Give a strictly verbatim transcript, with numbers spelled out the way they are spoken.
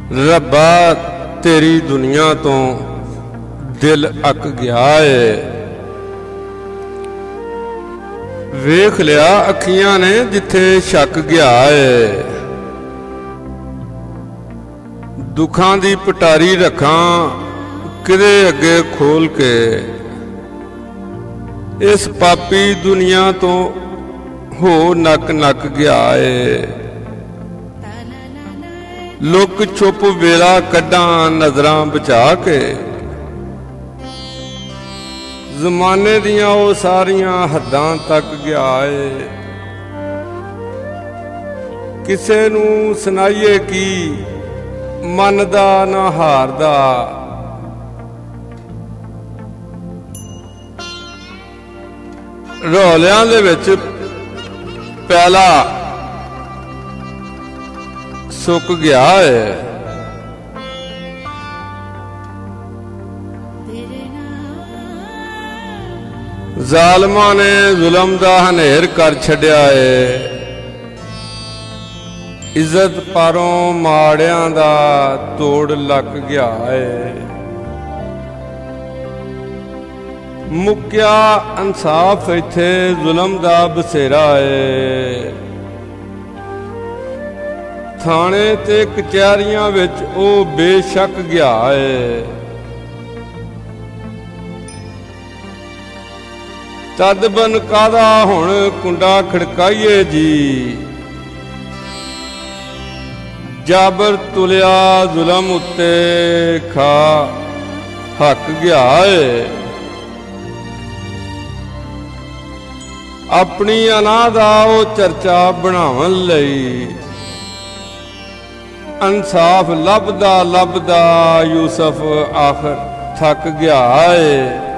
रब्बा तेरी दुनिया तो दिल अक गया है। वेख लिया अखियां ने जिथे शक गया है। दुखां दी पटारी रखा किदे अगे खोल के, इस पापी दुनिया तो हो नक नक गया है। लुक छुप वेला कड्डा नजरां बचा के, जमाने दियां वो सारियां हद्दां तक गया है। किसे नू सुनाइए की मनदा ना हारदा, रौलियां दे विच प्याला सुक गया है। जालमा ने जुलम दा हनेर कर छड्या है। इज्जत पारों माड़ियां दा तोड़ लग गया है। मुक्या इंसाफ इत्थे जुलम दा बसेरा है। थाने ते कचहरियां विच ओ बेशक गया है। तद बन कादा हुण कुंडा खड़काइए जी, जाबर तुलिया जुलम उत्ते खा हक गया है। अपनी अनाह दा ओ चर्चा बनावन लई, इंसाफ लभदा लभदा यूसुफ आखिर थक गया है।